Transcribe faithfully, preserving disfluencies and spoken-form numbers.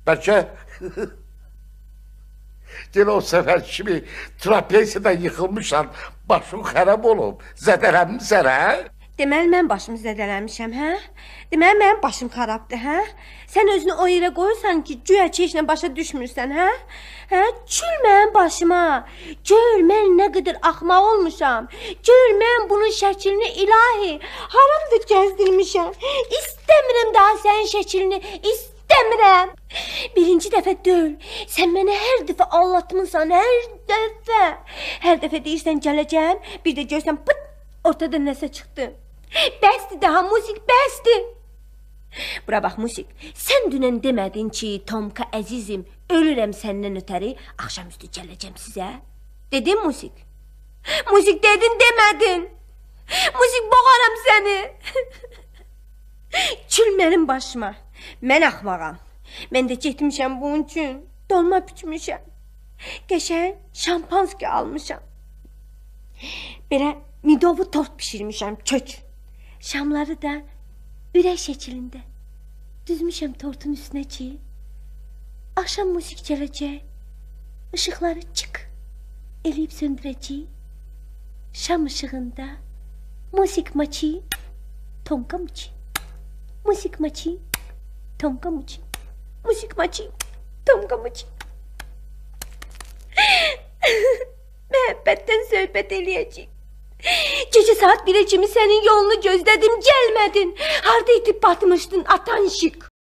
Bəlkə yenə o səfər kimi trapesiyadan yıxılmışsan, başın xərab olub, zədələnmişsən, hə? Deməli, mən başımı zədələmişəm, hə? Deməli, mənim başım xarabdır, hə? Sən özünü o yerə qoyursan ki, güya çeşlə başa düşmürsən, hə? Hə? Çül mənim başıma. Gör, mən nə qədər axmaq olmuşam. Gör, mən bunun şəklini ilahi, haramdır gəzdirmişəm. İstəmirəm daha sənin şəklini, istəmirəm. Birinci dəfə deyil, sən mənə hər dəfə allatmısan, hər dəfə. Hər dəfə deyirsən gələcəm, bir də görsən pıt, ortada nəsə çıxdı. Bəsdir daha, Musik, bəsdir. Bura bax, Musik, sən dünən demədin ki, Tomka əzizim, ölürəm səndən ötəri, axşamüstü gələcəm sizə. Dedin, Musik? Musik dedin, demədin. Musik, boğaram səni. Çül mənim başıma. Mən axmağam. Mən də getmişəm bunun üçün. Dolma bükmüşəm. Qəşəng şampanski almışam. Belə midovu tort pişirmişəm, kök. Şamları da ürək şəklində düzmüşəm tortun üstünə ki, axşam musik gələcək, ışıqları çık eləyib söndürəcək, şam ışığında musik maçı, Tomka mıçı, musik maçı, Tomka mıçı, musik maçı, Tomka mıçı. Məhəbbətdən söhbət eləyəcək. Gecə saat birə kimi sənin yolunu gözlədim, gəlmədin. Harda itib batmışdın, atan şık.